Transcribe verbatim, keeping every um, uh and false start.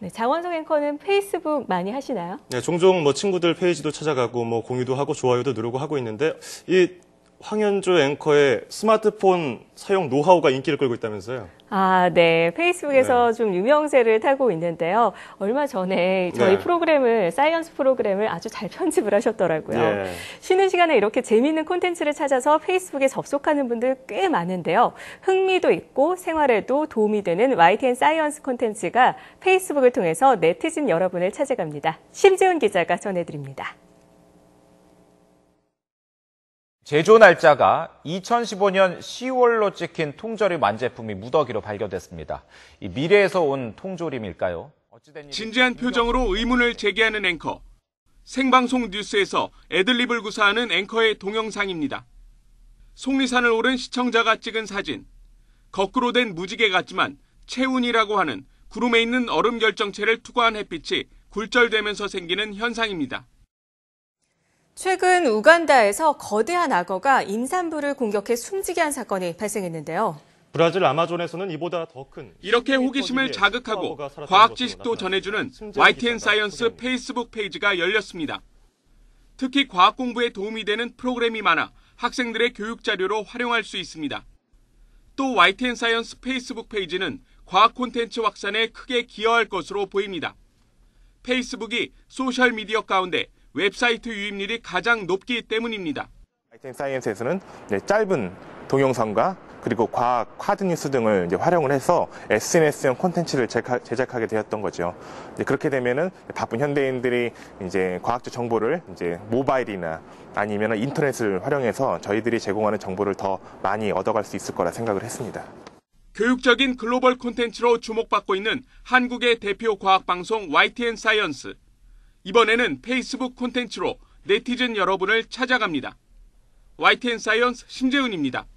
네, 장원석 앵커는 페이스북 많이 하시나요? 네, 종종 뭐 친구들 페이지도 찾아가고 뭐 공유도 하고 좋아요도 누르고 하고 있는데 이 황현조 앵커의 스마트폰 사용 노하우가 인기를 끌고 있다면서요? 아, 네. 페이스북에서 네. 좀 유명세를 타고 있는데요. 얼마 전에 저희 네. 프로그램을, 사이언스 프로그램을 아주 잘 편집을 하셨더라고요. 네. 쉬는 시간에 이렇게 재미있는 콘텐츠를 찾아서 페이스북에 접속하는 분들 꽤 많은데요. 흥미도 있고 생활에도 도움이 되는 와이티엔 사이언스 콘텐츠가 페이스북을 통해서 네티즌 여러분을 찾아갑니다. 심지은 기자가 전해드립니다. 제조 날짜가 이천십오 년 시월로 찍힌 통조림 완제품이 무더기로 발견됐습니다. 이 미래에서 온 통조림일까요? 진지한 표정으로 의문을 제기하는 앵커. 생방송 뉴스에서 애들립을 구사하는 앵커의 동영상입니다. 속리산을 오른 시청자가 찍은 사진. 거꾸로 된 무지개 같지만 체운이라고 하는 구름에 있는 얼음 결정체를 투과한 햇빛이 굴절되면서 생기는 현상입니다. 최근 우간다에서 거대한 악어가 임산부를 공격해 숨지게 한 사건이 발생했는데요. 브라질 아마존에서는 이보다 더 큰 이렇게 호기심을 자극하고 과학 지식도 전해주는 와이티엔 사이언스 페이스북 페이지가 열렸습니다. 특히 과학 공부에 도움이 되는 프로그램이 많아 학생들의 교육 자료로 활용할 수 있습니다. 또 와이티엔 사이언스 페이스북 페이지는 과학 콘텐츠 확산에 크게 기여할 것으로 보입니다. 페이스북이 소셜미디어 가운데 웹사이트 유입률이 가장 높기 때문입니다. 와이티엔 사이언스에서는 짧은 동영상과 그리고 과학, 카드 뉴스 등을 이제 활용을 해서 에스엔에스용 콘텐츠를 제작하게 되었던 거죠. 이제 그렇게 되면은 바쁜 현대인들이 이제 과학적 정보를 이제 모바일이나 아니면 인터넷을 활용해서 저희들이 제공하는 정보를 더 많이 얻어갈 수 있을 거라 생각을 했습니다. 교육적인 글로벌 콘텐츠로 주목받고 있는 한국의 대표 과학방송 와이티엔 사이언스. 이번에는 페이스북 콘텐츠로 네티즌 여러분을 찾아갑니다. 와이티엔 사이언스 심재훈입니다.